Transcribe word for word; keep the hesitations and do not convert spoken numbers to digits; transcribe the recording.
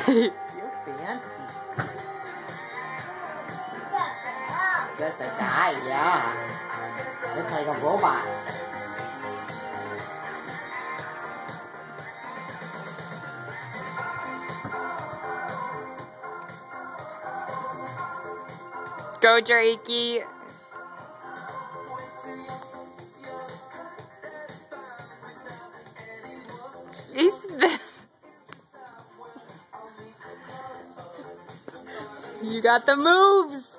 You're fancy. Just a guy, yeah. Looks like a robot. Go, Drakey. He's You got the moves.